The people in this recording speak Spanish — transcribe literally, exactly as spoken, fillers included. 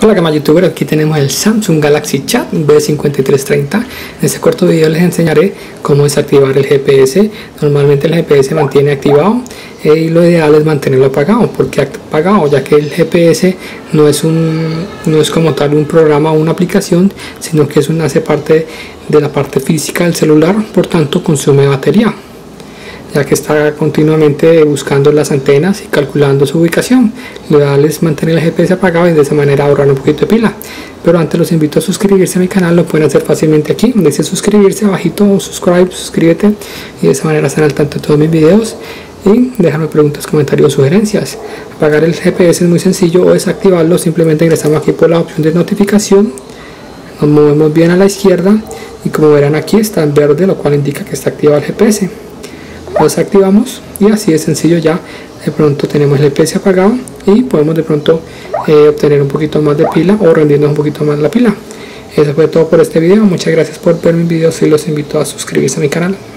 Hola gama youtuber, aquí tenemos el Samsung Galaxy Chat B cincuenta y tres treinta. En este corto video les enseñaré cómo desactivar el G P S. Normalmente el G P S se mantiene activado eh, y lo ideal es mantenerlo apagado. ¿Por qué apagado? Ya que el G P S no es, un, no es como tal un programa o una aplicación, sino que es un, hace parte de la parte física del celular, por tanto consume batería, ya que está continuamente buscando las antenas y calculando su ubicación. Lo ideal es mantener el G P S apagado y de esa manera ahorrar un poquito de pila. Pero antes los invito a suscribirse a mi canal. Lo pueden hacer fácilmente aquí donde dice suscribirse, abajito subscribe, suscríbete, y de esa manera están al tanto de todos mis videos y dejarme preguntas, comentarios, sugerencias. Apagar el G P S es muy sencillo, o desactivarlo simplemente ingresamos aquí por la opción de notificación, nos movemos bien a la izquierda y como verán aquí está en verde, lo cual indica que está activado el G P S. Lo desactivamos y así de sencillo ya de pronto tenemos el G P S apagado y podemos de pronto eh, obtener un poquito más de pila o rendirnos un poquito más la pila. Eso fue todo por este video. Muchas gracias por ver mis videos y los invito a suscribirse a mi canal.